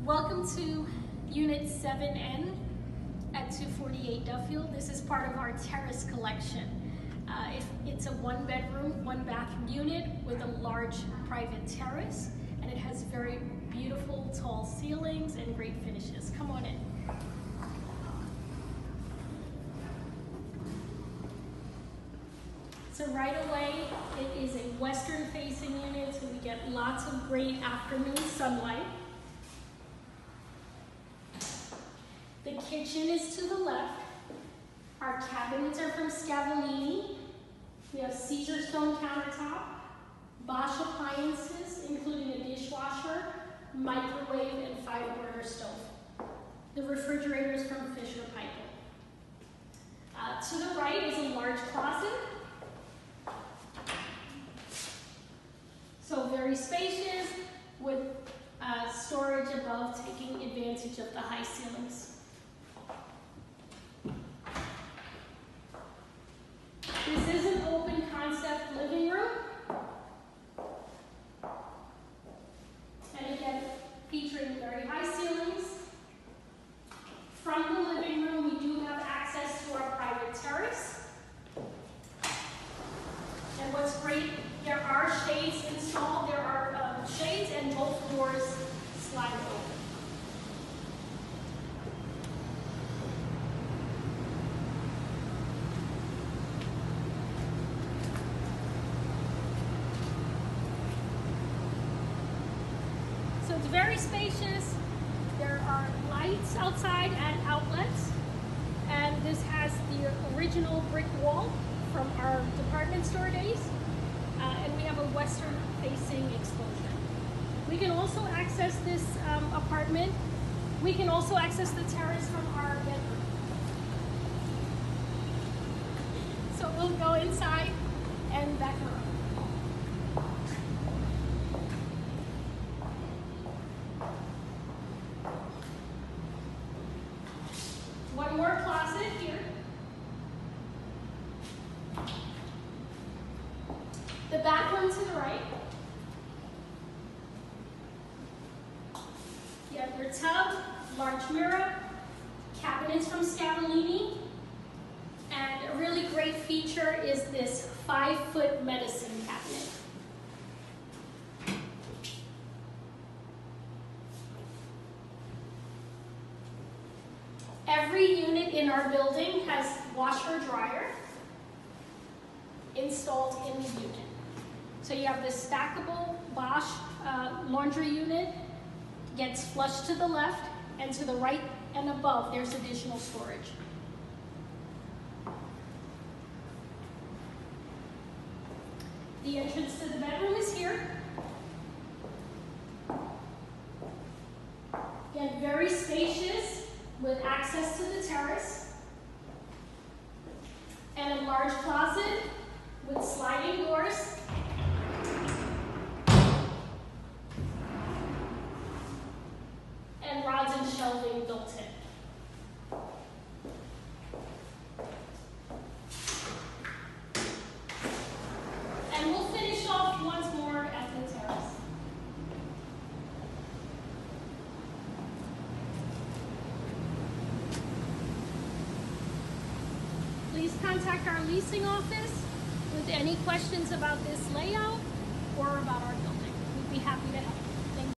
Welcome to Unit 7N at 248 Duffield. This is part of our terrace collection. It's a one-bedroom, one-bathroom unit with a large private terrace, and it has very beautiful tall ceilings and great finishes. Come on in. So right away, it is a western-facing unit, so we get lots of great afternoon sunlight. The kitchen is to the left. Our cabinets are from Scavallini. We have Caesar stone countertop, Bosch appliances, including a dishwasher, microwave, and 5-burner stove. The refrigerator is from Fisher Paykel. To the right is a large closet. So very spacious with storage above, taking advantage of the high ceilings. This is an open concept living room. And again, featuring very high ceilings. From the living room, we do have access to our private terrace. And what's great, there are shades installed. There are shades and both doors slide open. So it's very spacious. There are lights outside and outlets. And this has the original brick wall from our department store days. And we have a western-facing exposure. We can also access this apartment. We can also access the terrace from our bedroom. So we'll go inside and back around. One more closet here. The bathroom to the right. You have your tub, large mirror, cabinets from Scavallini, and a really great feature is this 5-foot medicine cabinet. Every unit in our building has washer dryer installed in the unit. So you have this stackable Bosch laundry unit, gets flushed to the left, and to the right and above there's additional storage. The entrance to the bedroom is here. Again, very spacious with access to the terrace, and a large closet with sliding doors. And rods and shelving built in. And we'll finish off once more at the terrace. Please contact our leasing office with any questions about this layout or about our building. We'd be happy to help.